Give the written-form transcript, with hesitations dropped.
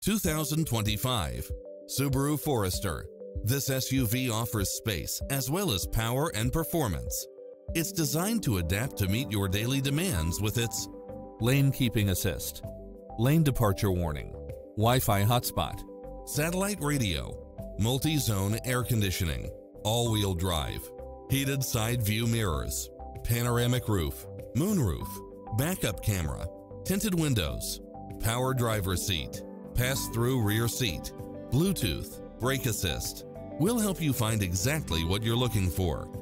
2025 Subaru Forester. This SUV offers space as well as power and performance. It's designed to adapt to meet your daily demands with its lane keeping assist, lane departure warning, Wi-Fi hotspot, satellite radio, multi-zone air conditioning, all-wheel drive, heated side view mirrors, panoramic roof, moonroof, backup camera, tinted windows, power driver seat, pass-through rear seat, Bluetooth, brake assist. We'll help you find exactly what you're looking for.